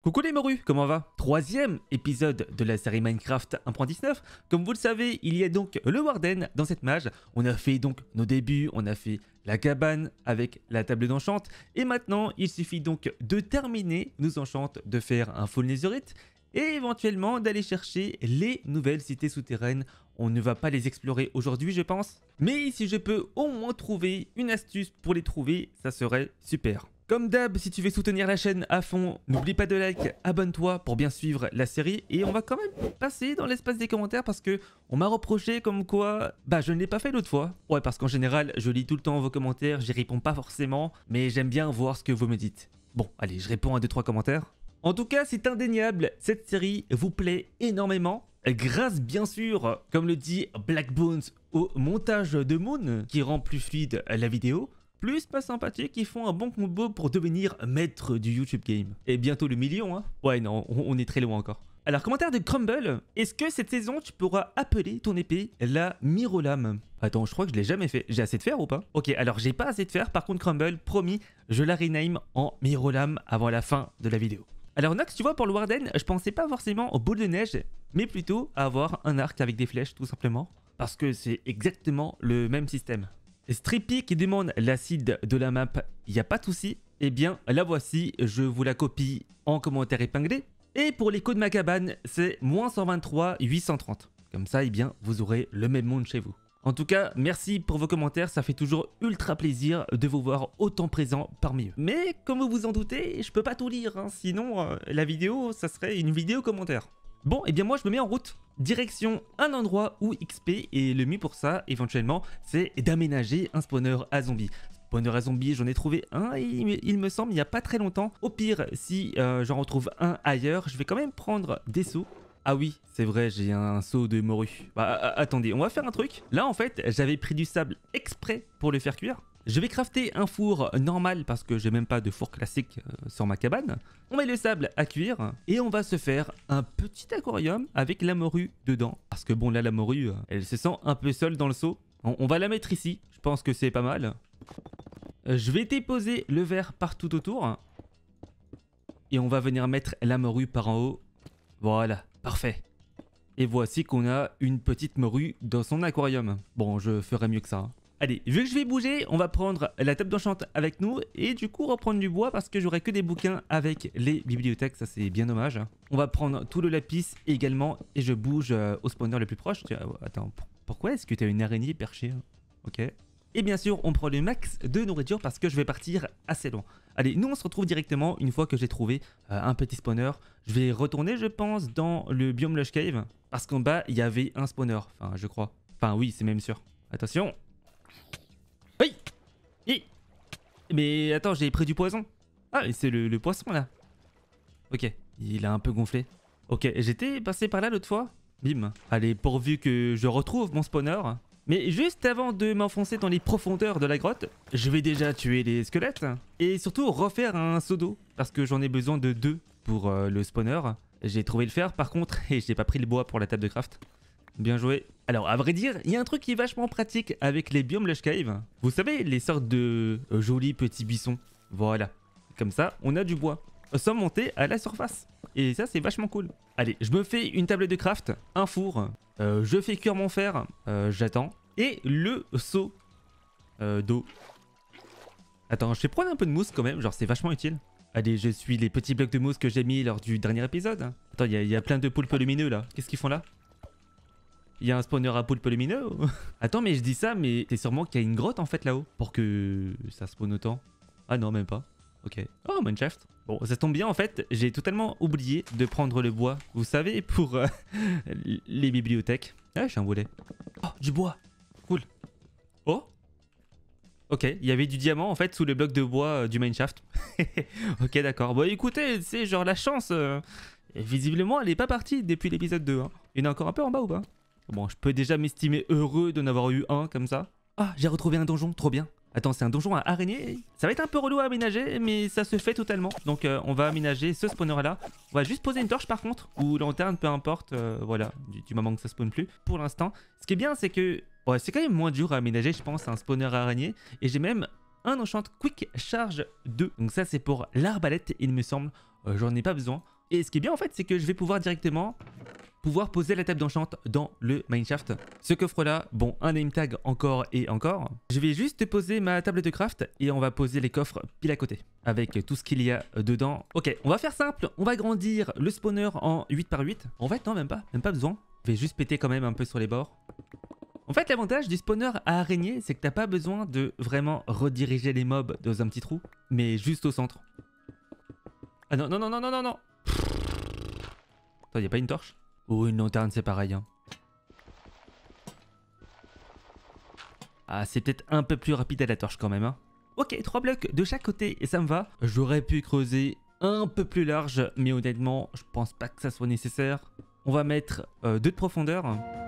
Coucou les morus, comment va? Troisième épisode de la série Minecraft 1.19. Comme vous le savez, il y a donc le Warden dans cette mage. On a fait donc nos débuts, on a fait la cabane avec la table d'enchante. Et maintenant, il suffit donc de terminer nos enchantes, de faire un full netherite et éventuellement d'aller chercher les nouvelles cités souterraines. On ne va pas les explorer aujourd'hui, je pense. Mais si je peux au moins trouver une astuce pour les trouver, ça serait super. Comme d'hab, si tu veux soutenir la chaîne à fond, n'oublie pas de like, abonne-toi pour bien suivre la série. Et on va quand même passer dans l'espace des commentaires parce que on m'a reproché comme quoi, je ne l'ai pas fait l'autre fois. Ouais, parce qu'en général, je lis tout le temps vos commentaires, j'y réponds pas forcément, mais j'aime bien voir ce que vous me dites. Bon, allez, je réponds à 2-3 commentaires. En tout cas, c'est indéniable, cette série vous plaît énormément. Grâce bien sûr, comme le dit Black Bones, au montage de Moon qui rend plus fluide la vidéo. Plus pas sympathiques, ils font un bon combo pour devenir maître du YouTube game. Et bientôt le million, hein. Ouais, non, on est très loin encore. Alors, commentaire de Crumble. Est-ce que cette saison, tu pourras appeler ton épée la Myrolame? Attends, je crois que je l'ai jamais fait. J'ai assez de fer ou pas? Ok, alors j'ai pas assez de fer. Par contre, Crumble, promis, je la rename en Myrolame avant la fin de la vidéo. Alors Nox, tu vois, pour le Warden, je pensais pas forcément aux boules de neige, mais plutôt à avoir un arc avec des flèches, tout simplement. Parce que c'est exactement le même système. Strippy qui demande l'acide de la map, il n'y a pas de souci. Eh bien, la voici, je vous la copie en commentaire épinglé. Et pour les codes de ma cabane, c'est -123 830. Comme ça, eh bien, vous aurez le même monde chez vous. En tout cas, merci pour vos commentaires, ça fait toujours ultra plaisir de vous voir autant présent parmi eux. Mais comme vous vous en doutez, je peux pas tout lire, hein, sinon la vidéo, ça serait une vidéo commentaire. Bon, et bien moi je me mets en route, direction un endroit où XP, et le mieux pour ça, éventuellement, c'est d'aménager un spawner à zombies. Spawner à zombies, j'en ai trouvé un, il me semble, il n'y a pas très longtemps. Au pire, si j'en retrouve un ailleurs, je vais quand même prendre des seaux. Ah oui, c'est vrai, j'ai un seau de morue. Attendez, on va faire un truc. Là, en fait, j'avais pris du sable exprès pour le faire cuire. Je vais crafter un four normal parce que j'ai même pas de four classique sur ma cabane. On met le sable à cuire et on va se faire un petit aquarium avec la morue dedans. Parce que bon, là, la morue, elle se sent un peu seule dans le seau. On va la mettre ici, je pense que c'est pas mal. Je vais déposer le verre partout autour. Et on va venir mettre la morue par en haut. Voilà, parfait. Et voici qu'on a une petite morue dans son aquarium. Bon, je ferai mieux que ça. Allez, vu que je vais bouger, on va prendre la table d'enchante avec nous et du coup reprendre du bois parce que j'aurai que des bouquins avec les bibliothèques, ça c'est bien dommage. On va prendre tout le lapis également et je bouge au spawner le plus proche. Attends, pourquoi est-ce que tu as une araignée perchée? Ok. Et bien sûr, on prend le max de nourriture parce que je vais partir assez loin. Allez, nous on se retrouve directement une fois que j'ai trouvé un petit spawner. Je vais retourner, je pense, dans le biome Lush Cave parce qu'en bas, il y avait un spawner, enfin je crois. Enfin oui, c'est même sûr. Attention. Oui. Mais attends, j'ai pris du poison. Ah, c'est le poisson là. Ok, il a un peu gonflé. Ok, j'étais passé par là l'autre fois. Bim. Allez, pourvu que je retrouve mon spawner. Mais juste avant de m'enfoncer dans les profondeurs de la grotte, je vais déjà tuer les squelettes. Et surtout refaire un seau d'eau. Parce que j'en ai besoin de 2 pour le spawner. J'ai trouvé le fer par contre et j'ai pas pris le bois pour la table de craft. Bien joué. Alors, à vrai dire, il y a un truc qui est vachement pratique avec les biomes Lush Cave. Vous savez, les sortes de jolis petits buissons. Voilà. Comme ça, on a du bois. Sans monter à la surface. Et ça, c'est vachement cool. Allez, je me fais une table de craft, un four. Je fais cuire mon fer. J'attends. Et le seau d'eau. Attends, je vais prendre un peu de mousse quand même. Genre, c'est vachement utile. Allez, je suis les petits blocs de mousse que j'ai mis lors du dernier épisode. Attends, il y a plein de poulpes lumineux là. Qu'est-ce qu'ils font là? Il y a un spawner à poulpe lumineux. Attends, mais je dis ça, mais c'est sûrement qu'il y a une grotte en fait là-haut. Pour que ça spawn autant. Ah non, même pas. Ok. Oh, Mineshaft. Bon, ça tombe bien en fait. J'ai totalement oublié de prendre le bois. Vous savez, pour les bibliothèques. Ah, j'ai un volet. Oh, du bois. Cool. Oh. Ok, il y avait du diamant en fait sous le bloc de bois du Mineshaft. Ok, d'accord. Bon, écoutez, c'est genre la chance. Visiblement, elle est pas partie depuis l'épisode 2. Hein. Il y en a encore un peu en bas ou pas? Bon, je peux déjà m'estimer heureux d'en avoir eu un comme ça. Ah, j'ai retrouvé un donjon, trop bien. Attends, c'est un donjon à araignées. Ça va être un peu relou à aménager, mais ça se fait totalement. Donc, on va aménager ce spawner-là. On va juste poser une torche par contre, ou lanterne, peu importe. Voilà, du moment que ça spawn plus. Pour l'instant, ce qui est bien, c'est que ouais, c'est quand même moins dur à aménager, je pense, un spawner à araignée. Et j'ai même un enchant quick charge 2. Donc ça, c'est pour l'arbalète, il me semble. J'en ai pas besoin. Et ce qui est bien en fait, c'est que je vais pouvoir directement poser la table d'enchant dans le mineshaft. Ce coffre là, bon, un name tag encore et encore. Je vais juste poser ma table de craft et on va poser les coffres pile à côté avec tout ce qu'il y a dedans. Ok, on va faire simple, on va grandir le spawner en 8 par 8. En fait non, même pas besoin. Je vais juste péter quand même un peu sur les bords. En fait, l'avantage du spawner à araignée, c'est que t'as pas besoin de vraiment rediriger les mobs dans un petit trou, mais juste au centre. Ah non, non, non, non, non, non, non. Attends, y a pas une torche? Oh, une lanterne, c'est pareil. Hein. Ah, c'est peut-être un peu plus rapide à la torche quand même. Hein. Ok, 3 blocs de chaque côté et ça me va. J'aurais pu creuser un peu plus large, mais honnêtement, je pense pas que ça soit nécessaire. On va mettre 2 de profondeur.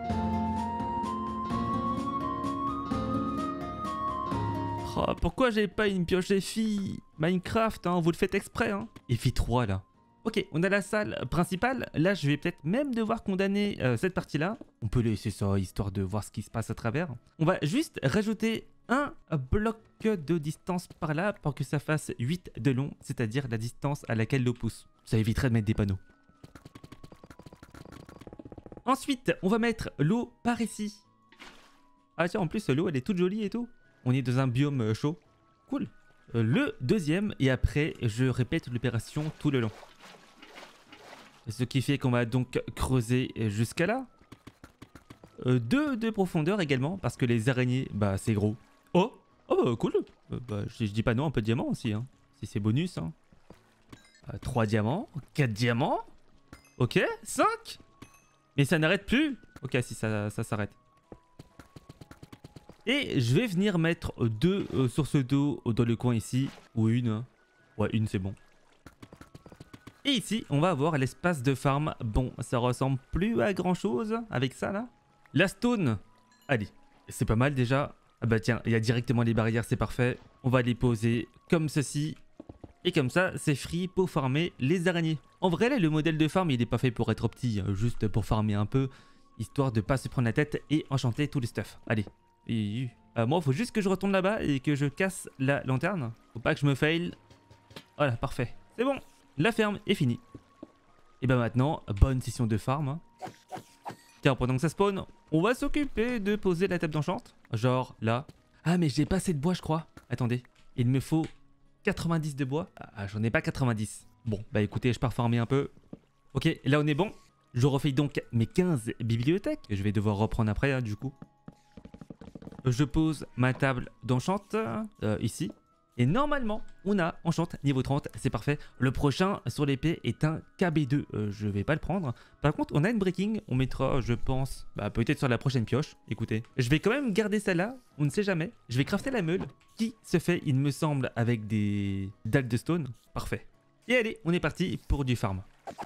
Oh, pourquoi j'ai pas une pioche EFI Minecraft, hein, vous le faites exprès. Hein. EFI 3 là. Ok, on a la salle principale. Là, je vais peut-être même devoir condamner cette partie-là. On peut laisser ça, histoire de voir ce qui se passe à travers. On va juste rajouter un bloc de distance par là pour que ça fasse 8 de long, c'est-à-dire la distance à laquelle l'eau pousse. Ça éviterait de mettre des panneaux. Ensuite, on va mettre l'eau par ici. Ah tiens, en plus, l'eau, elle est toute jolie et tout. On est dans un biome chaud. Cool. Le deuxième, et après, je répète l'opération tout le long. Ce qui fait qu'on va donc creuser jusqu'à là. 2 de profondeur également, parce que les araignées, bah c'est gros. Oh, bah, cool. Bah, je dis pas non, un peu de diamant aussi. Hein. Si c'est bonus. Hein. 3 diamants, 4 diamants. Ok, 5. Mais ça n'arrête plus. Ok, si ça s'arrête. Et je vais venir mettre 2 sources d'eau dans le coin ici. Ou une. Hein. Ouais, une c'est bon. Et ici, on va avoir l'espace de farm. Bon, ça ressemble plus à grand chose avec ça là. La stone. Allez, c'est pas mal déjà. Ah bah tiens, il y a directement les barrières, c'est parfait. On va les poser comme ceci. Et comme ça, c'est free pour farmer les araignées. En vrai, là, le modèle de farm, il est pas fait pour être petit. Juste pour farmer un peu. Histoire de pas se prendre la tête et enchanter tout le stuff. Allez. Moi, il faut juste que je retourne là-bas et que je casse la lanterne. Faut pas que je me fail. Voilà, parfait. C'est bon. La ferme est finie. Et bah maintenant, bonne session de farm. Hein. Tiens, pendant que ça spawn, on va s'occuper de poser la table d'enchant. Genre là. Ah, mais j'ai pas assez de bois, je crois. Attendez, il me faut 90 de bois. Ah, j'en ai pas 90. Bon, bah écoutez, je pars farmer un peu. Ok, là on est bon. Je refais donc mes 15 bibliothèques. Que je vais devoir reprendre après, hein, du coup. Je pose ma table d'enchant ici. Et normalement, on a enchant niveau 30, c'est parfait. Le prochain sur l'épée est un KB2, je vais pas le prendre. Par contre, on a une breaking, on mettra, je pense, bah, peut-être sur la prochaine pioche. Écoutez, je vais quand même garder celle-là, on ne sait jamais. Je vais crafter la meule, qui se fait, il me semble, avec des dalles de stone. Parfait. Et allez, on est parti pour du farm.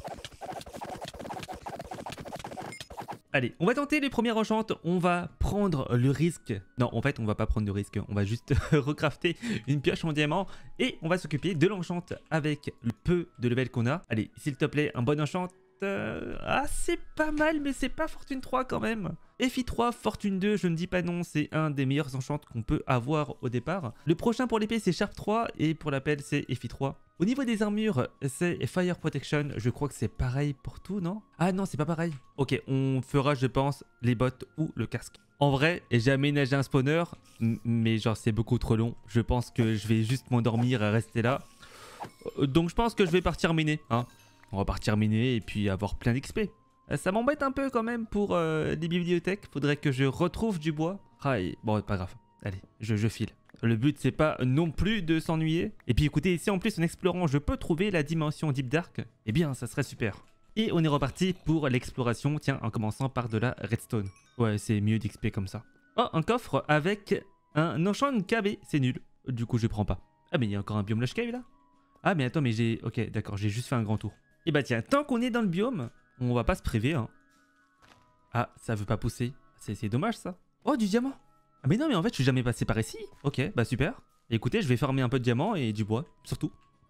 Allez, on va tenter les premières enchantes, on va prendre le risque. Non, en fait, on va pas prendre de risque, on va juste recrafter une pioche en diamant et on va s'occuper de l'enchante avec le peu de level qu'on a. Allez, s'il te plaît, un bon enchant. Ah, c'est pas mal, mais c'est pas Fortune 3 quand même. FI 3, Fortune 2, je ne dis pas non, c'est un des meilleurs enchants qu'on peut avoir au départ. Le prochain pour l'épée, c'est Sharp 3 et pour la pelle, c'est FI 3. Au niveau des armures, c'est Fire Protection. Je crois que c'est pareil pour tout, non? Ah non, c'est pas pareil. Ok, on fera, je pense, les bottes ou le casque. En vrai, j'ai aménagé un spawner, mais genre c'est beaucoup trop long. Je pense que je vais juste m'endormir et rester là. Donc je pense que je vais partir miner, hein. On va partir miner et puis avoir plein d'XP. Ça m'embête un peu quand même pour les bibliothèques. Faudrait que je retrouve du bois. Ah, bon, pas grave. Allez, je file. Le but, c'est pas non plus de s'ennuyer. Et puis écoutez, si en plus en explorant, je peux trouver la dimension Deep Dark, eh bien, ça serait super. Et on est reparti pour l'exploration, tiens, en commençant par de la redstone. Ouais, c'est mieux d'XP comme ça. Oh, un coffre avec un enchant KB, c'est nul. Du coup, je prends pas. Ah, mais il y a encore un biome Lush Cave là? Ah, mais attends, mais j'ai... Ok, d'accord, j'ai juste fait un grand tour. Et bah tiens, tant qu'on est dans le biome, on va pas se priver, hein. Ah, ça veut pas pousser. C'est dommage, ça. Oh, du diamant. Ah mais non, mais en fait, je suis jamais passé par ici. Ok, bah super. Écoutez, je vais farmer un peu de diamants et du bois, surtout.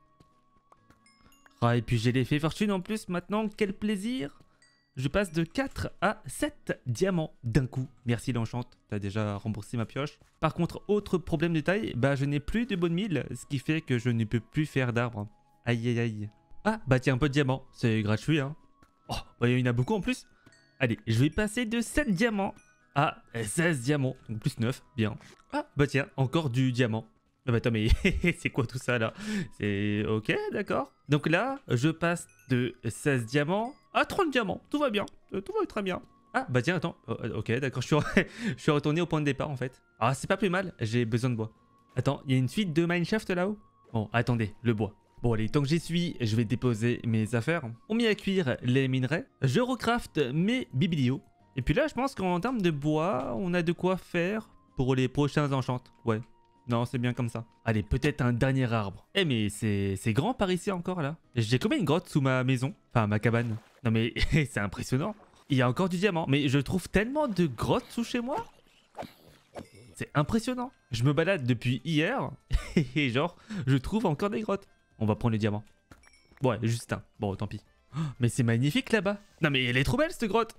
Ah, et puis j'ai l'effet fortune en plus maintenant, quel plaisir. Je passe de 4 à 7 diamants d'un coup. Merci l'enchante, t'as déjà remboursé ma pioche. Par contre, autre problème de taille, bah je n'ai plus de bonne mille, ce qui fait que je ne peux plus faire d'arbres. Aïe aïe aïe. Ah, bah tiens, un peu de diamant. C'est gratuit, hein. Oh, bah il y en a beaucoup en plus. Allez, je vais passer de 7 diamants à 16 diamants. Donc plus 9, bien. Ah, bah tiens, encore du diamant. Ah bah attends, mais c'est quoi tout ça là? C'est ok, d'accord. Donc là, je passe de 16 diamants à 30 diamants. Tout va bien. Tout va très bien. Ah, bah tiens, attends. Ok, d'accord, je suis retourné au point de départ en fait. Ah, c'est pas plus mal, j'ai besoin de bois. Attends, il y a une fuite de mineshaft là-haut? Bon, attendez, le bois. Bon allez, tant que j'y suis, je vais déposer mes affaires. On met à cuire les minerais. Je recraft mes biblios. Et puis là, je pense qu'en termes de bois, on a de quoi faire pour les prochains enchantes. Ouais. Non, c'est bien comme ça. Allez, peut-être un dernier arbre. Eh mais c'est grand par ici encore là. J'ai combien une grotte sous ma maison? Enfin, ma cabane. Non mais c'est impressionnant. Il y a encore du diamant. Mais je trouve tellement de grottes sous chez moi. C'est impressionnant. Je me balade depuis hier. Et genre, je trouve encore des grottes. On va prendre le diamant. Ouais, juste un. Bon, tant pis. Oh, mais c'est magnifique là-bas. Non mais elle est trop belle cette grotte.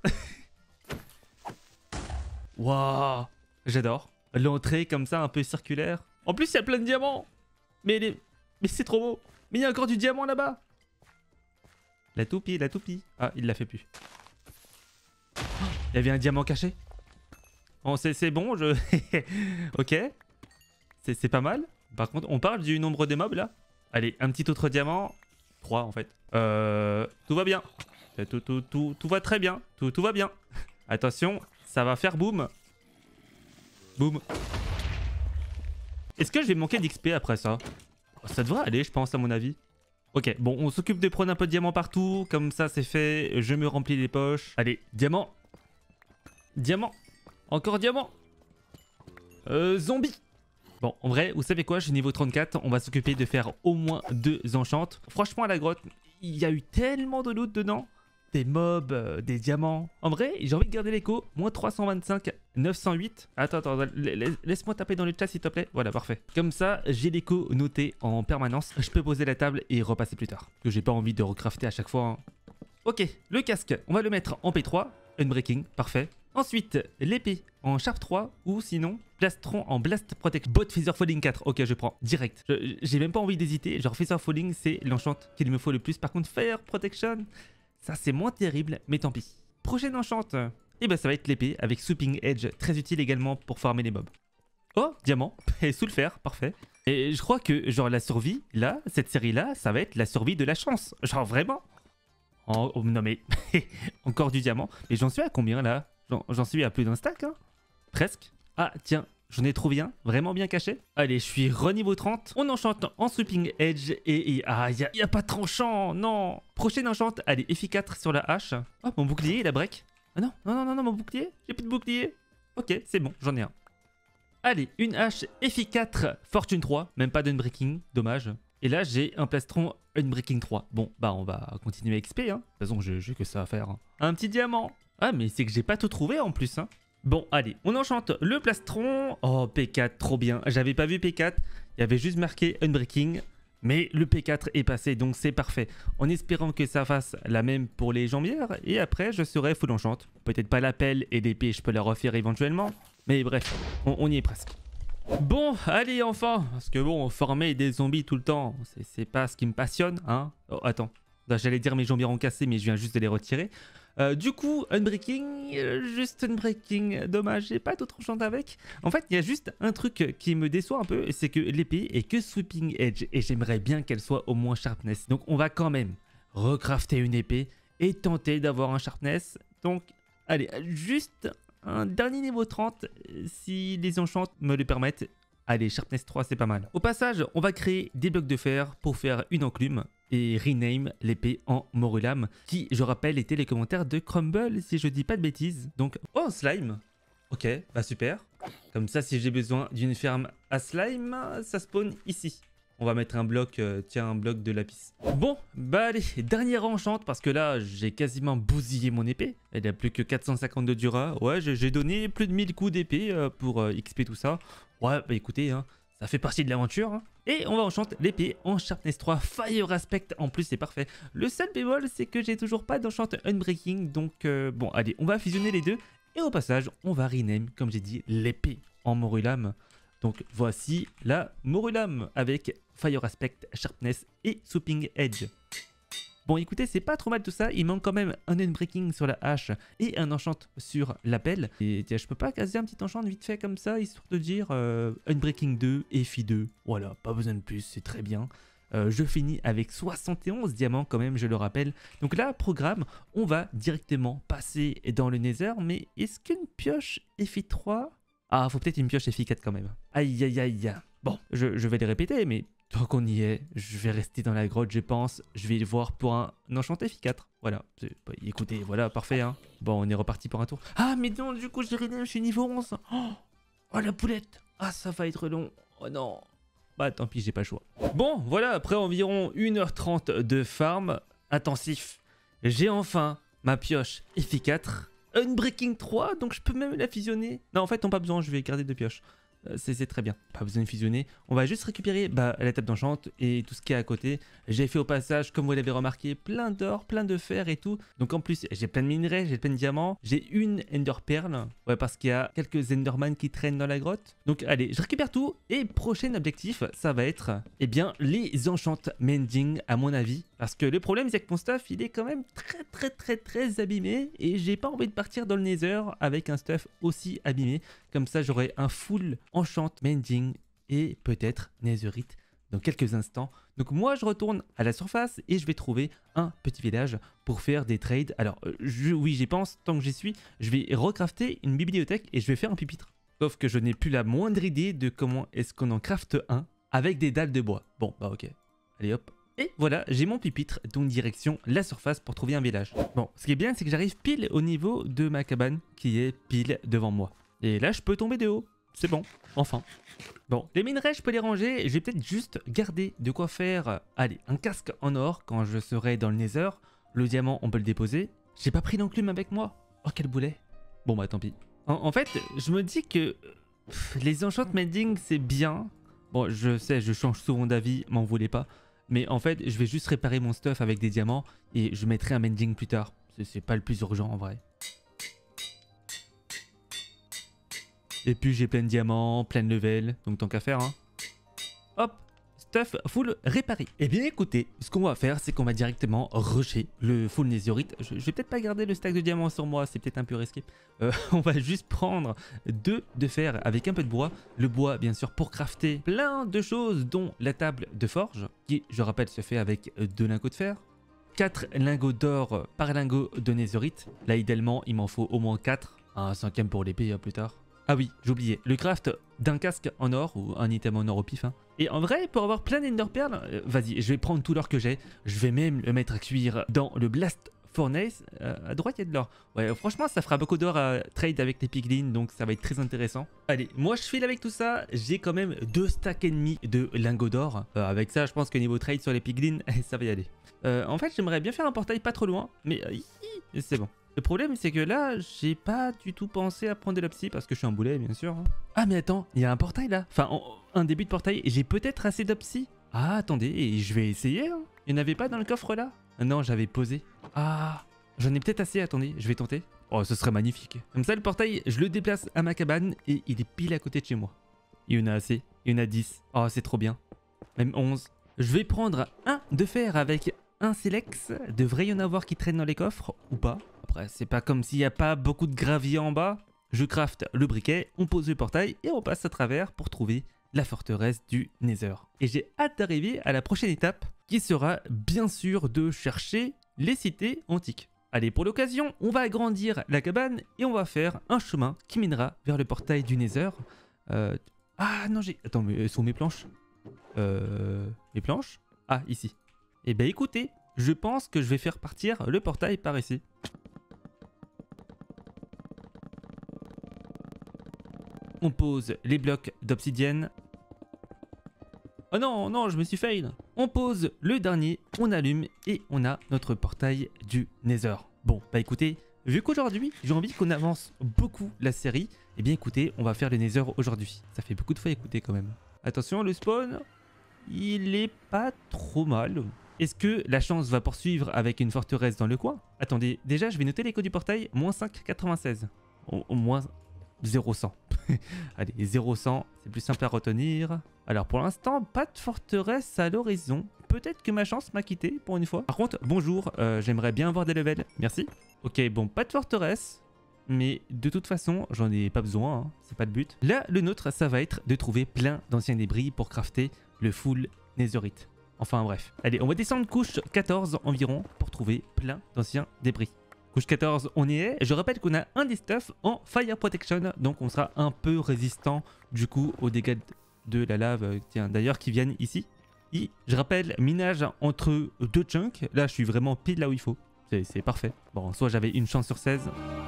Waouh, j'adore. L'entrée comme ça, un peu circulaire. En plus, il y a plein de diamants. Mais c'est trop beau. Mais il y a encore du diamant là-bas. La toupie, la toupie. Ah, il l'a fait plus. Oh, il y avait un diamant caché. Bon, c'est bon, je... ok. C'est pas mal. Par contre, on parle du nombre de mobs là. Allez, un petit autre diamant. 3 en fait. Tout va bien. Tout va très bien. Tout va bien. Attention, ça va faire boum. Boum. Est-ce que je vais manquer d'XP après ça? Ça devrait aller, je pense, à mon avis. Ok, bon, on s'occupe de prendre un peu de diamant partout. Comme ça, c'est fait. Je me remplis les poches. Allez, diamant. Diamant. Encore diamant. Zombie. Bon, en vrai, vous savez quoi, je suis niveau 34, on va s'occuper de faire au moins 2 enchantes. Franchement, à la grotte, il y a eu tellement de loot dedans. Des mobs, des diamants. En vrai, j'ai envie de garder l'écho. Moins 325, 908. Attends, laisse-moi taper dans le chat s'il te plaît. Voilà, parfait. Comme ça, j'ai l'écho noté en permanence. Je peux poser la table et repasser plus tard. Que j'ai pas envie de recrafter à chaque fois. Hein. Ok, le casque, on va le mettre en P3. Unbreaking, parfait. Ensuite, l'épée en Sharp 3 ou sinon plastron en Blast Protect. Bot Feather Falling 4. Ok, je prends direct. J'ai même pas envie d'hésiter. Genre Feather Falling, c'est l'enchant qu'il me faut le plus. Par contre, Fire Protection, ça c'est moins terrible, mais tant pis. Prochaine enchante, et ben ça va être l'épée avec Sweeping Edge, très utile également pour farmer les mobs. Oh, diamant, et sous le fer, parfait. Et je crois que genre la survie, là, cette série-là, ça va être la survie de la chance. Genre vraiment. Oh, non mais, encore du diamant. Et j'en suis à combien là? J'en suis à plus d'un stack, hein. Presque. Ah, tiens, j'en ai trouvé un, vraiment bien caché. Allez, je suis re-niveau 30. On enchante en Sweeping Edge et ah, y a pas de tranchant, non. Prochaine enchante, allez, F4 sur la hache. Oh, mon bouclier, il a break. Ah non, mon bouclier. J'ai plus de bouclier. Ok, c'est bon, j'en ai un. Allez, une hache F4 Fortune 3, même pas d'unbreaking, dommage. Et là, j'ai un plastron Unbreaking 3. Bon, bah on va continuer à XP, hein. De toute façon, j'ai que ça à faire. Hein. Un petit diamant. Ah, mais c'est que j'ai pas tout trouvé en plus, hein. Bon, allez, on enchante le plastron. Oh, P4, trop bien. J'avais pas vu P4. Il y avait juste marqué Unbreaking. Mais le P4 est passé, donc c'est parfait. En espérant que ça fasse la même pour les jambières. Et après, je serai full enchante. Peut-être pas la pelle et l'épée, je peux la refaire éventuellement. Mais bref, on y est presque. Bon, allez, enfin. Parce que bon, former des zombies tout le temps, c'est pas ce qui me passionne, hein. Oh, attends. J'allais dire mes jambières ont cassé, mais je viens juste de les retirer. Du coup, Unbreaking, juste Unbreaking, dommage, j'ai pas tout enchant avec. En fait, il y a juste un truc qui me déçoit un peu, c'est que l'épée est que Sweeping Edge, et j'aimerais bien qu'elle soit au moins Sharpness. Donc on va quand même recrafter une épée et tenter d'avoir un Sharpness. Donc, allez, juste un dernier niveau 30, si les enchants me le permettent. Allez, Sharpness 3, c'est pas mal. Au passage, on va créer des blocs de fer pour faire une enclume et rename l'épée en Morulam, qui, je rappelle, était les commentaires de Crumble, si je dis pas de bêtises. Donc, oh, slime. Ok, bah super. Comme ça, si j'ai besoin d'une ferme à slime, ça spawn ici. On va mettre un bloc, tiens, un bloc de lapis. Bon, bah allez, dernière enchante, parce que là, j'ai quasiment bousillé mon épée. Elle a plus que 450 de Dura. Ouais, j'ai donné plus de 1000 coups d'épée pour XP tout ça. Ouais, bah écoutez, hein, ça fait partie de l'aventure. Hein. Et on va enchanter l'épée en Sharpness 3, Fire Aspect, en plus c'est parfait. Le seul bémol, c'est que j'ai toujours pas d'enchant Unbreaking, donc bon, allez, on va fusionner les deux. Et au passage, on va rename, comme j'ai dit, l'épée en Morulam. Donc voici la Morulam avec Fire Aspect, Sharpness et Sweeping Edge. Bon, écoutez, c'est pas trop mal tout ça. Il manque quand même un unbreaking sur la hache et un enchant sur la pelle. Et tiens, je peux pas caser un petit enchant vite fait comme ça, histoire de dire unbreaking 2 et fi 2. Voilà, pas besoin de plus, c'est très bien. Je finis avec 71 diamants quand même, je le rappelle. Donc là, programme, on va directement passer dans le Nether. Mais est-ce qu'une pioche fi 3? Ah, faut peut-être une pioche fi 4 quand même. Aïe, aïe, aïe. Bon, je vais les répéter, mais tant qu'on y est, je vais rester dans la grotte, je pense. Je vais le voir pour un enchanté fi 4. Voilà. Écoutez, voilà, parfait. Hein. Bon, on est reparti pour un tour. Ah, mais non, du coup, je suis niveau 11. Oh, la poulette. Ah, ça va être long. Oh non. Bah tant pis, j'ai pas le choix. Bon, voilà, après environ 1h30 de farm intensif, j'ai enfin ma pioche fi 4. Unbreaking 3, donc je peux même la fusionner. Non, en fait, non, pas besoin, je vais garder 2 pioches. C'est très bien, pas besoin de fusionner. On va juste récupérer la table d'enchant et tout ce qui est à côté. J'ai fait au passage, comme vous l'avez remarqué, plein d'or, plein de fer et tout. Donc en plus, j'ai plein de minerais, j'ai plein de diamants. J'ai une ender pearl, ouais, parce qu'il y a quelques enderman qui traînent dans la grotte. Donc allez, je récupère tout. Et prochain objectif, ça va être, eh bien, les enchant mending à mon avis. Parce que le problème, c'est que mon stuff, il est quand même très abîmé. Et j'ai pas envie de partir dans le Nether avec un stuff aussi abîmé. Comme ça, j'aurai un full enchant mending et peut-être netherite dans quelques instants. Donc moi, je retourne à la surface et je vais trouver un petit village pour faire des trades. Alors, oui, j'y pense, tant que j'y suis, je vais recrafter une bibliothèque et je vais faire un pupitre. Sauf que je n'ai plus la moindre idée de comment est-ce qu'on en crafte un avec des dalles de bois. Bon, bah ok. Allez hop. Et voilà, j'ai mon pupitre, donc direction la surface pour trouver un village. Bon, ce qui est bien, c'est que j'arrive pile au niveau de ma cabane qui est pile devant moi. Et là, je peux tomber de haut. C'est bon, enfin. Bon, les minerais, je peux les ranger. Je vais peut-être juste garder de quoi faire, allez, un casque en or quand je serai dans le Nether. Le diamant, on peut le déposer. J'ai pas pris l'enclume avec moi. Oh, quel boulet. Bon, bah tant pis. En fait, je me dis que les enchant mending, c'est bien. Bon, je sais, je change souvent d'avis, m'en voulez pas. Mais en fait, je vais juste réparer mon stuff avec des diamants et je mettrai un mending plus tard. C'est pas le plus urgent en vrai. Et puis j'ai plein de diamants, plein de level, donc tant qu'à faire, hein. Hop, stuff full réparé. Eh bien écoutez, ce qu'on va faire, c'est qu'on va directement rusher le full netherite. Je vais peut-être pas garder le stack de diamants sur moi, c'est peut-être un peu risqué. On va juste prendre 2 de fer avec un peu de bois. Le bois, bien sûr, pour crafter plein de choses, dont la table de forge, qui, je rappelle, se fait avec 2 lingots de fer. 4 lingots d'or par lingot de netherite. Là, idéalement, il m'en faut au moins 4. Un 5e pour l'épée, plus tard. Ah oui, j'oubliais, le craft d'un casque en or ou un item en or au pif. Hein. Et en vrai, pour avoir plein d'ender pearls, vas-y, je vais prendre tout l'or que j'ai. Je vais même le mettre à cuire dans le blast furnace. À droite, il y a de l'or. Ouais, franchement, ça fera beaucoup d'or à trade avec les piglins, donc ça va être très intéressant. Allez, moi je file avec tout ça. J'ai quand même 2 stacks et demi de lingots d'or. Avec ça, je pense que niveau trade sur les piglins, ça va y aller. En fait, j'aimerais bien faire un portail pas trop loin, mais c'est bon. Le problème, c'est que là, j'ai pas du tout pensé à prendre de l'opsie parce que je suis un boulet, bien sûr. Hein. Ah, mais attends, il y a un portail là. Enfin, un début de portail. J'ai peut-être assez d'opsie. Ah, attendez, je vais essayer. Hein. Il n'y en avait pas dans le coffre là? Non, j'avais posé. Ah, j'en ai peut-être assez. Attendez, je vais tenter. Oh, ce serait magnifique. Comme ça, le portail, je le déplace à ma cabane et il est pile à côté de chez moi. Il y en a assez. Il y en a 10. Oh, c'est trop bien. Même 11. Je vais prendre un de fer avec un silex. Devrait y en avoir qui traînent dans les coffres ou pas? Après, c'est pas comme s'il n'y a pas beaucoup de gravier en bas. Je crafte le briquet, on pose le portail et on passe à travers pour trouver la forteresse du Nether. Et j'ai hâte d'arriver à la prochaine étape qui sera bien sûr de chercher les cités antiques. Allez, pour l'occasion, on va agrandir la cabane et on va faire un chemin qui mènera vers le portail du Nether. Ah non, j'ai... Attends, mais sont mes planches? Mes planches? Ah, ici. Eh ben écoutez, je pense que je vais faire partir le portail par ici. On pose les blocs d'obsidienne. Oh non, non, je me suis fail. On pose le dernier, on allume et on a notre portail du Nether. Bon, bah écoutez, vu qu'aujourd'hui, j'ai envie qu'on avance beaucoup la série, eh bien écoutez, on va faire le Nether aujourd'hui. Ça fait beaucoup de fois écouter quand même. Attention, le spawn, il est pas trop mal. Est-ce que la chance va poursuivre avec une forteresse dans le coin? Attendez, déjà je vais noter l'écho du portail, moins 5,96. Au moins 0,100. Allez, 0-100, c'est plus simple à retenir. Alors pour l'instant, pas de forteresse à l'horizon. Peut-être que ma chance m'a quitté pour une fois. Par contre, bonjour, j'aimerais bien avoir des levels. Merci. Ok, bon, pas de forteresse. Mais de toute façon, j'en ai pas besoin, hein, c'est pas le but. Là, le nôtre, ça va être de trouver plein d'anciens débris pour crafter le full netherite. Enfin bref. Allez, on va descendre couche 14 environ pour trouver plein d'anciens débris. Couche 14, on y est. Je rappelle qu'on a un des stuffs en Fire Protection, donc on sera un peu résistant du coup aux dégâts de la lave, tiens, d'ailleurs qui viennent ici. Et je rappelle, minage entre deux chunks. Là, je suis vraiment pile là où il faut. C'est parfait. Bon, soit j'avais une chance sur 16.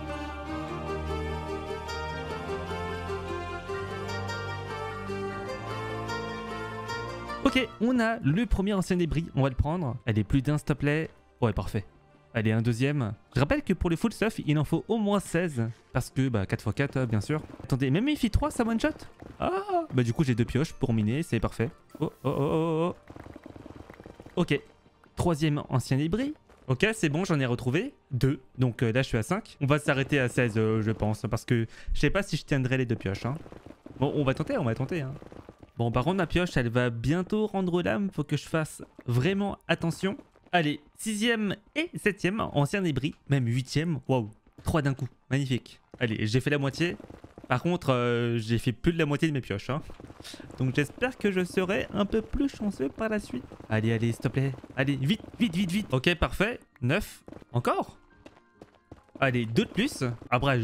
Ok, on a le premier ancien débris, on va le prendre. Allez, plus d'un s'il te plaît. Ouais, parfait. Allez, un deuxième. Je rappelle que pour les full stuff, il en faut au moins 16. Parce que, bah, 4x4, bien sûr. Attendez, même il fait 3, ça one shot. Ah, bah du coup, j'ai 2 pioches pour miner, c'est parfait. Oh, oh, oh, oh, oh. Ok, troisième ancien débris. Ok, c'est bon, j'en ai retrouvé 2. Donc là, je suis à 5. On va s'arrêter à 16, je pense. Parce que je sais pas si je tiendrai les 2 pioches. Hein. Bon, on va tenter, Hein. Bon, par contre, ma pioche, elle va bientôt rendre l'âme. Faut que je fasse vraiment attention. Allez, 6e et 7e, ancien débris. Même 8e. Waouh, 3 d'un coup. Magnifique. Allez, j'ai fait la moitié. Par contre, j'ai fait plus de la moitié de mes pioches. Hein. Donc, j'espère que je serai un peu plus chanceux par la suite. Allez, allez, s'il te plaît. Allez, vite, vite, vite, vite. Ok, parfait. 9. Encore. Allez, 2 de plus. Après,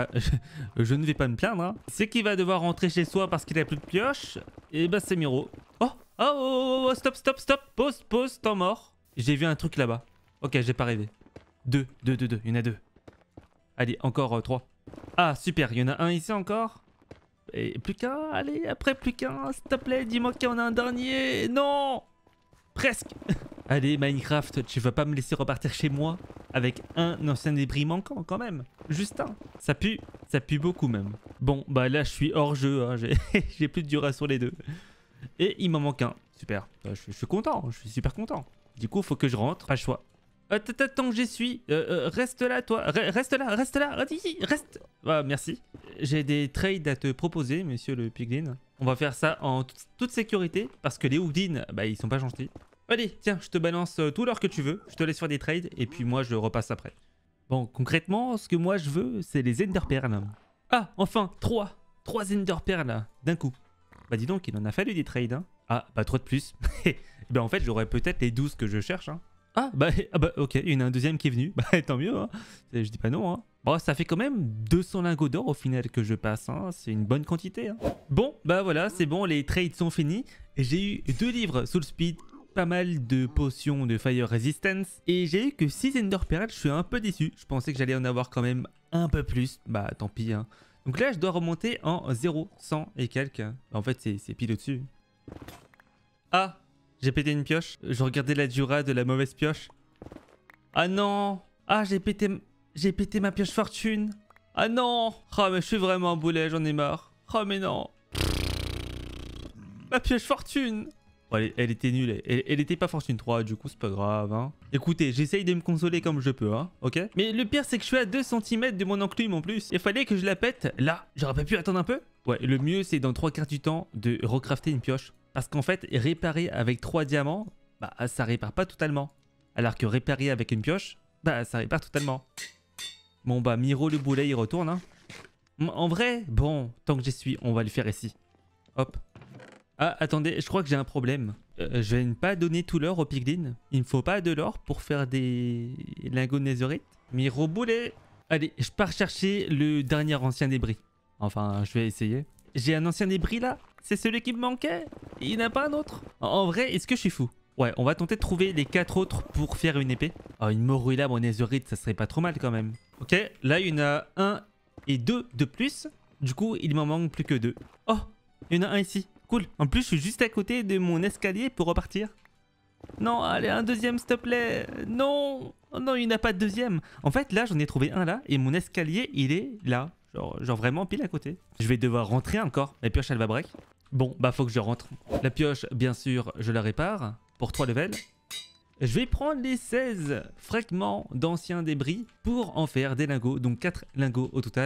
je ne vais pas me plaindre. Hein. C'est qu'il va devoir rentrer chez soi parce qu'il a plus de pioche. Et bah, c'est Miro. Oh, oh, stop, stop, stop. Pause, pause, temps mort. J'ai vu un truc là-bas. Ok, j'ai pas rêvé. 2. Il y en a 2. Allez, encore 3. Ah, super. Il y en a un ici encore. Et plus qu'un. Allez, après, plus qu'un. S'il te plaît, dis-moi qu'il y en a un dernier. Non. Presque. Allez, Minecraft, tu vas pas me laisser repartir chez moi avec un ancien débris manquant quand même. Juste un. Ça pue beaucoup même. Bon, bah là, je suis hors jeu. Hein. J'ai plus de dura sur les 2. Et il m'en manque un. Super. Je suis content. Je suis super content. Du coup, faut que je rentre. Pas le choix. Attends, j'y suis. Reste là, toi. Reste là. Reste. Ah, merci. J'ai des trades à te proposer, monsieur le Piglin. On va faire ça en toute sécurité parce que les Houdin, bah, ils sont pas gentils. Allez, tiens, je te balance tout l'or que tu veux. Je te laisse faire des trades et puis moi, je repasse après. Bon, concrètement, ce que moi, je veux, c'est les Ender Pearls. Ah, enfin, 3 Ender Pearls d'un coup. Bah, dis donc, il en a fallu des trades. Hein. Ah, bah, 3 de plus. Bah, en fait, j'aurais peut-être les 12 que je cherche. Hein. Ah, bah, ok, il y en a un deuxième qui est venu. Bah, tant mieux. Hein. Je dis pas non. Hein. Bon, ça fait quand même 200 lingots d'or au final que je passe. Hein. C'est une bonne quantité. Hein. Bon, bah voilà, c'est bon, les trades sont finis. J'ai eu 2 livres Soul Speed. Pas mal de potions de Fire Resistance et j'ai eu que 6 Ender Pearls. Je suis un peu déçu, je pensais que j'allais en avoir quand même un peu plus, bah tant pis hein. Donc là je dois remonter en 0, 100 et quelques. En fait c'est pile au-dessus. Ah, j'ai pété une pioche, je regardais la dura de la mauvaise pioche. Ah non. Ah, j'ai pété ma pioche fortune. Ah non. Ah mais je suis vraiment un boulet, j'en ai marre. Oh mais non. Ma pioche fortune. Bon, elle était nulle, elle était pas fortune 3, du coup c'est pas grave. Hein. Écoutez, j'essaye de me consoler comme je peux, hein, ok. Mais le pire c'est que je suis à 2 cm de mon enclume en plus. Il fallait que je la pète là, j'aurais pas pu attendre un peu. Ouais, le mieux c'est dans 3 quarts du temps de recrafter une pioche. Parce qu'en fait, réparer avec 3 diamants, bah ça répare pas totalement. Alors que réparer avec une pioche, bah ça répare totalement. Bon bah Miro le boulet il retourne, hein. En vrai, bon, tant que j'y suis, on va le faire ici. Hop. Ah, attendez, je crois que j'ai un problème. Je vais ne pas donner tout l'or au Piglin. Il me faut pas de l'or pour faire des lingots de netherite. Miro boulet. Allez, je pars chercher le dernier ancien débris. Enfin, je vais essayer. J'ai un ancien débris là. C'est celui qui me manquait. Il n'y en a pas un autre. En vrai, est-ce que je suis fou? Ouais, on va tenter de trouver les 4 autres pour faire une épée. Oh, une morue là, mon netherite, ça serait pas trop mal quand même. Ok, là, il y en a 1 et 2 de plus. Du coup, il m'en manque plus que 2. Oh, il y en a un ici. Cool. En plus, je suis juste à côté de mon escalier pour repartir. Non, allez, un deuxième, s'il te plaît. Non. Oh non, il n'y en a pas de deuxième. En fait, là, j'en ai trouvé un là. Et mon escalier, il est là. Genre vraiment pile à côté. Je vais devoir rentrer encore. La pioche, elle va break. Bon, bah, faut que je rentre. La pioche, bien sûr, je la répare. Pour 3 levels. Je vais prendre les 16 fragments d'anciens débris pour en faire des lingots. Donc 4 lingots au total. Ce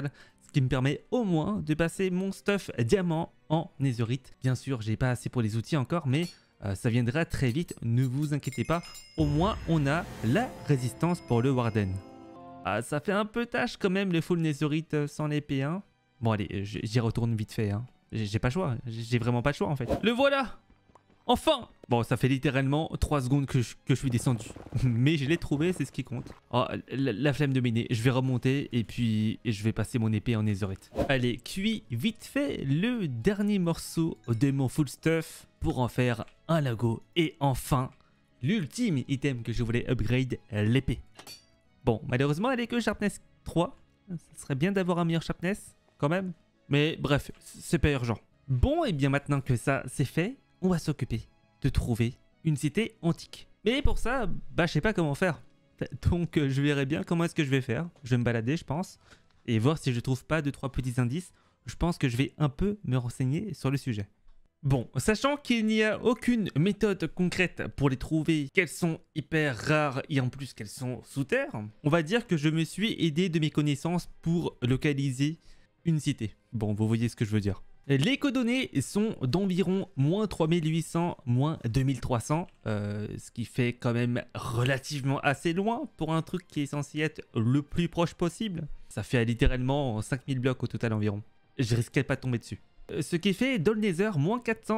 ce qui me permet au moins de passer mon stuff diamant en netherite. Bien sûr, j'ai pas assez pour les outils encore, mais ça viendra très vite, ne vous inquiétez pas. Au moins, on a la résistance pour le Warden. Ah, ça fait un peu tâche quand même le full netherite sans l'épée, hein. Bon allez, j'y retourne vite fait, hein. J'ai pas le choix, j'ai vraiment pas le choix en fait. Le voilà! Enfin! Bon, ça fait littéralement 3 secondes que je suis descendu. Mais je l'ai trouvé, c'est ce qui compte. Oh, la flemme de miner. Je vais remonter et puis je vais passer mon épée en netherite. Allez, cuit vite fait le dernier morceau de mon full stuff pour en faire un lago. Et enfin, l'ultime item que je voulais upgrade, l'épée. Bon, malheureusement, elle est que sharpness 3. Ce serait bien d'avoir un meilleur sharpness, quand même. Mais bref, c'est pas urgent. Bon, et bien maintenant que ça c'est fait, on va s'occuper de trouver une cité antique. Mais pour ça, bah je sais pas comment faire. Donc je verrai bien comment est-ce que je vais faire. Je vais me balader, je pense, et voir si je trouve pas 2-3 petits indices. Je pense que je vais un peu me renseigner sur le sujet. Bon, sachant qu'il n'y a aucune méthode concrète pour les trouver, qu'elles sont hyper rares et en plus qu'elles sont sous terre, on va dire que je me suis aidé de mes connaissances pour localiser une cité. Bon, vous voyez ce que je veux dire. Les coordonnées sont d'environ moins 3800, moins 2300, ce qui fait quand même relativement assez loin pour un truc qui est censé être le plus proche possible. Ça fait littéralement 5000 blocs au total environ. Je risquais pas de tomber dessus. Ce qui fait dans le Nether, moins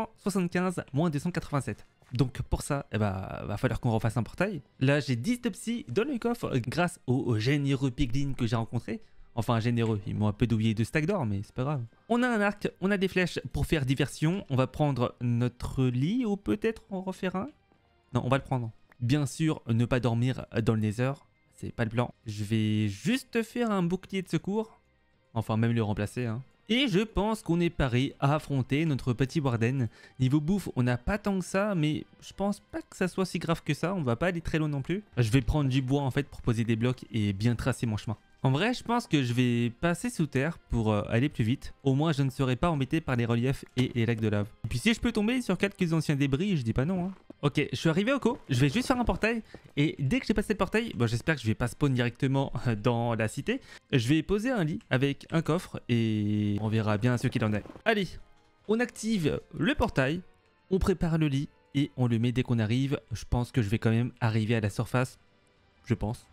475, moins 287. Donc pour ça, eh ben, va falloir qu'on refasse un portail. Là, j'ai 10 de psy dans le coffre grâce au généreux piglin que j'ai rencontré. Enfin, généreux, ils m'ont un peu douillé de stack d'or, mais c'est pas grave. On a un arc, on a des flèches pour faire diversion. On va prendre notre lit ou peut-être en refaire un. Non, on va le prendre. Bien sûr, ne pas dormir dans le Nether, c'est pas le plan. Je vais juste faire un bouclier de secours. Enfin, même le remplacer, hein. Et je pense qu'on est paré à affronter notre petit Warden. Niveau bouffe, on n'a pas tant que ça, mais je pense pas que ça soit si grave que ça. On va pas aller très loin non plus. Je vais prendre du bois en fait pour poser des blocs et bien tracer mon chemin. En vrai, je pense que je vais passer sous terre pour aller plus vite. Au moins, je ne serai pas embêté par les reliefs et les lacs de lave. Et puis si je peux tomber sur quelques anciens débris, je dis pas non, hein. Ok, je suis arrivé au co. Je vais juste faire un portail. Et dès que j'ai passé le portail, bon, j'espère que je vais pas spawn directement dans la cité. Je vais poser un lit avec un coffre et on verra bien ce qu'il en est. Allez, on active le portail. On prépare le lit et on le met dès qu'on arrive. Je pense que je vais quand même arriver à la surface. Je pense.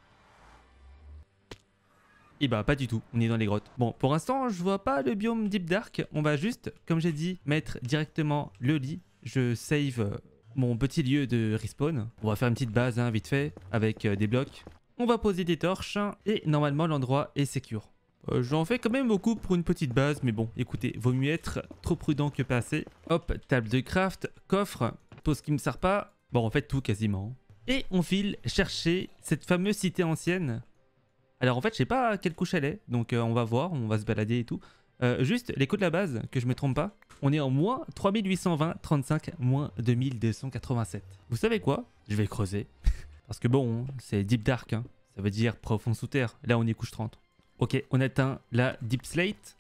Et bah pas du tout, on est dans les grottes. Bon, pour l'instant, je vois pas le biome Deep Dark. On va juste, comme j'ai dit, mettre directement le lit. Je save mon petit lieu de respawn. On va faire une petite base, hein, vite fait, avec des blocs. On va poser des torches et normalement l'endroit est secure. J'en fais quand même beaucoup pour une petite base, mais bon, écoutez, vaut mieux être trop prudent que pas assez. Hop, table de craft, coffre, tout ce qui me sert pas. Bon, en fait, tout quasiment. Et on file chercher cette fameuse cité ancienne. Alors en fait, je sais pas à quelle couche elle est, donc on va voir, on va se balader et tout. Juste les codes de la base, que je me trompe pas, on est en moins 3820, 35, moins 2287. Vous savez quoi? Je vais creuser. Parce que bon, c'est Deep Dark, hein. Ça veut dire profond sous terre. Là, on est couche 30. Ok, on atteint la Deep Slate.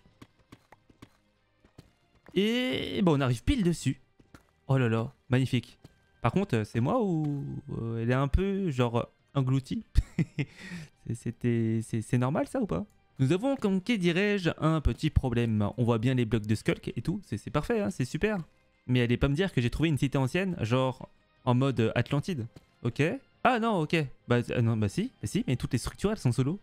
Et bon, on arrive pile dessus. Oh là là, magnifique. Par contre, c'est moi ou elle est un peu genre engloutie? C'est normal ça ou pas? Nous avons, comme qui dirais-je, un petit problème. On voit bien les blocs de Skulk et tout, c'est parfait, hein, c'est super. Mais allez pas me dire que j'ai trouvé une cité ancienne, genre en mode Atlantide. Ok. Ah non, ok. Bah non, bah si, mais toutes les structures elles sont solo.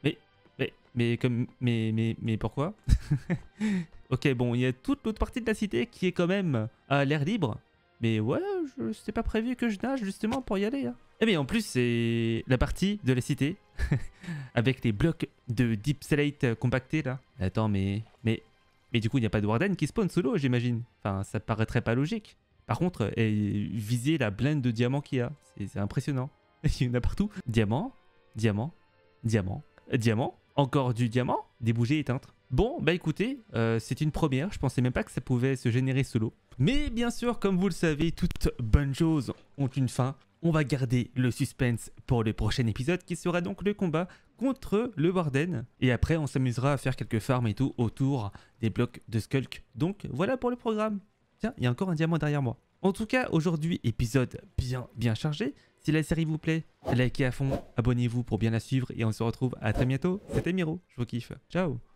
Mais pourquoi? Ok, bon, il y a toute l'autre partie de la cité qui est quand même à l'air libre. Mais ouais, c'était pas prévu que je nage justement pour y aller, hein. Eh bien en plus c'est la partie de la cité avec les blocs de Deep Slate compactés là. Attends mais du coup il n'y a pas de Warden qui spawn solo j'imagine. Enfin ça paraîtrait pas logique. Par contre viser la blinde de diamants qu'il y a, c'est impressionnant. Il y en a partout. Diamant, diamant, diamant, diamant, encore du diamant, des bougies éteintes. Bon bah écoutez, c'est une première, je pensais même pas que ça pouvait se générer solo. Mais bien sûr comme vous le savez, toutes bonnes choses ont une fin. On va garder le suspense pour le prochain épisode qui sera donc le combat contre le Warden. Et après, on s'amusera à faire quelques farms et tout autour des blocs de Skulk. Donc voilà pour le programme. Tiens, il y a encore un diamant derrière moi. En tout cas, aujourd'hui, épisode bien chargé. Si la série vous plaît, likez à fond, abonnez-vous pour bien la suivre et on se retrouve à très bientôt. C'était Miro, je vous kiffe. Ciao.